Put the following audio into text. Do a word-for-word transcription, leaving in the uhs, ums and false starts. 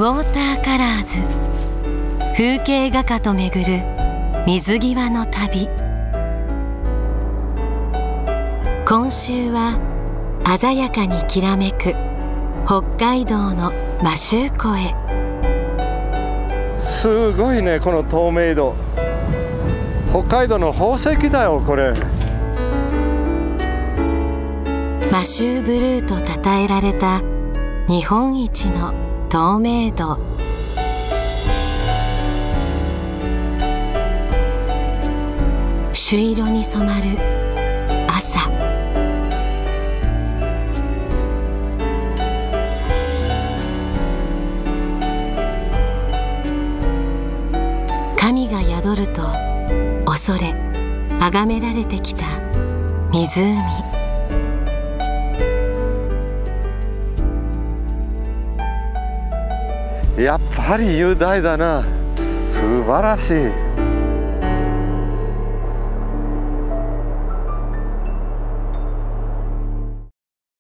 ォーターカラーズ、風景画家と巡る水際の旅。今週は鮮やかにきらめく北海道の摩周湖へ。 すごいね、この透明度。北海道の宝石だよこれ。 摩周ブルーと称えられた日本一の透明度。朱色に染まる朝。神が宿ると恐れ崇められてきた湖。 やっぱり雄大だな。素晴らしい。